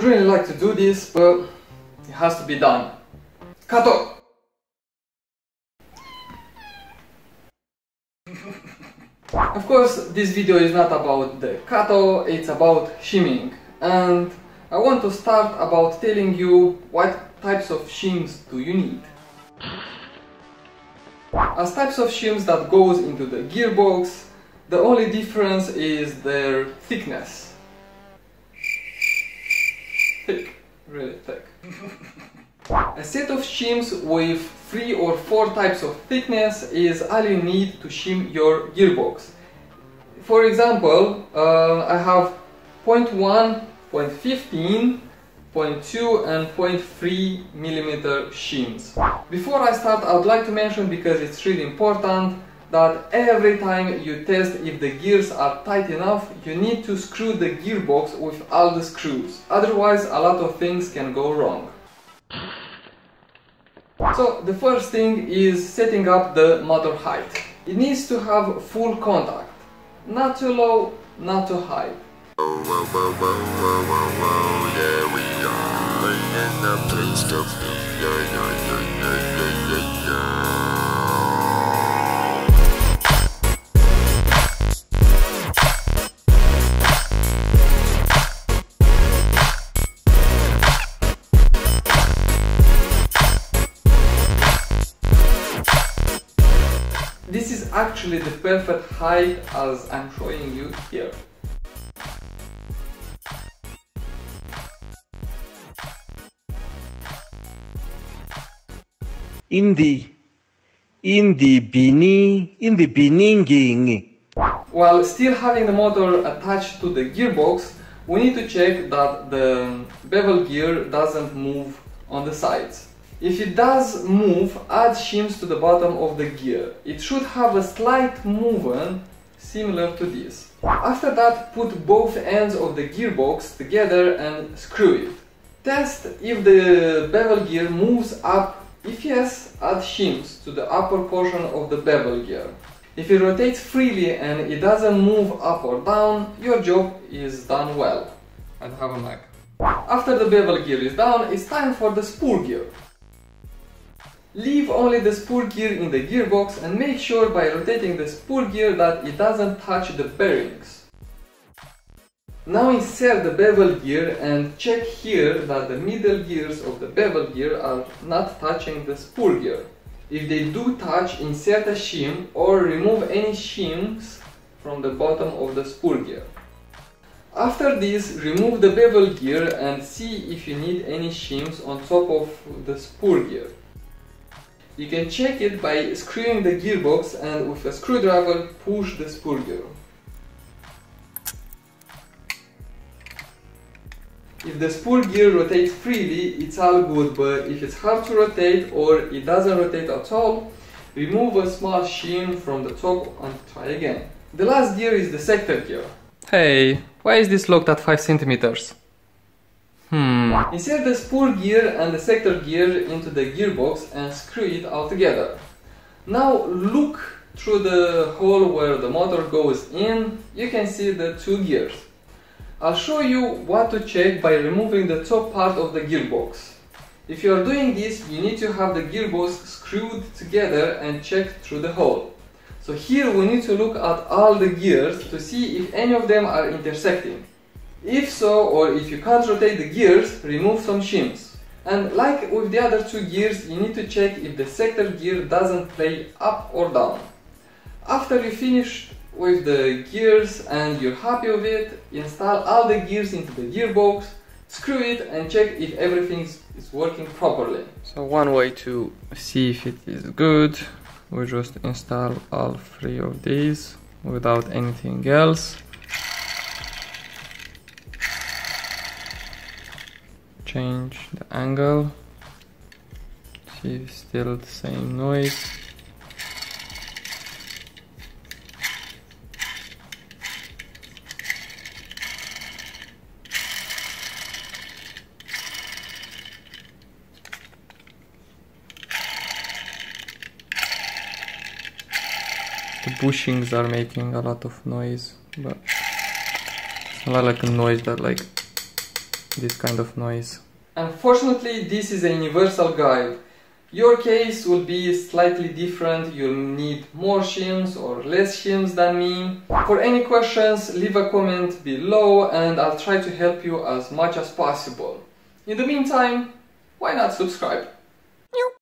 really like to do this, but it has to be done. Kato! Of course, this video is not about the kato, it's about shimming. And I want to start about telling you what types of shims do you need. As types of shims that goes into the gearbox, the only difference is their thickness. Thick, really thick. A set of shims with 3 or 4 types of thickness is all you need to shim your gearbox. For example, I have 0.1, 0.15, 0.2 and 0.3 millimeter shims. Before I start, I would like to mention, because it's really important, that every time you test if the gears are tight enough, you need to screw the gearbox with all the screws. Otherwise, a lot of things can go wrong. So the first thing is setting up the motor height. It needs to have full contact. Not too low, not too high. Yeah, we are in the place to be. This is actually the perfect height as I'm showing you here. In the beginning. While still having the motor attached to the gearbox, we need to check that the bevel gear doesn't move on the sides. If it does move, add shims to the bottom of the gear. It should have a slight movement similar to this. After that, put both ends of the gearbox together and screw it. Test if the bevel gear moves up. If yes, add shims to the upper portion of the bevel gear. If it rotates freely and it doesn't move up or down, your job is done well. And have a mag. After the bevel gear is down, it's time for the spur gear. Leave only the spur gear in the gearbox and make sure by rotating the spur gear that it doesn't touch the bearings. Now insert the bevel gear and check here that the middle gears of the bevel gear are not touching the spur gear. If they do touch, insert a shim or remove any shims from the bottom of the spur gear. After this, remove the bevel gear and see if you need any shims on top of the spur gear. You can check it by screwing the gearbox and with a screwdriver push the spur gear. If the spur gear rotates freely, it's all good, but if it's hard to rotate or it doesn't rotate at all, remove a small shim from the top and try again. The last gear is the sector gear. Hey, why is this locked at 5 centimeters? Insert the spur gear and the sector gear into the gearbox and screw it all together. Now look through the hole where the motor goes in. You can see the 2 gears. I'll show you what to check by removing the top part of the gearbox. If you are doing this, you need to have the gearbox screwed together and check through the hole. So here we need to look at all the gears to see if any of them are intersecting. If so, or if you can't rotate the gears, remove some shims. And like with the other 2 gears, you need to check if the sector gear doesn't play up or down. After you finish with the gears and you're happy with it, install all the gears into the gearbox, screw it and check if everything is working properly. So one way to see if it is good, we just install all 3 of these without anything else. Change the angle, see if still the same noise. The bushings are making a lot of noise, but it's not like a noise that like this kind of noise. Unfortunately, this is a universal guide. Your case will be slightly different, you'll need more shims or less shims than me. For any questions, leave a comment below and I'll try to help you as much as possible. In the meantime, why not subscribe?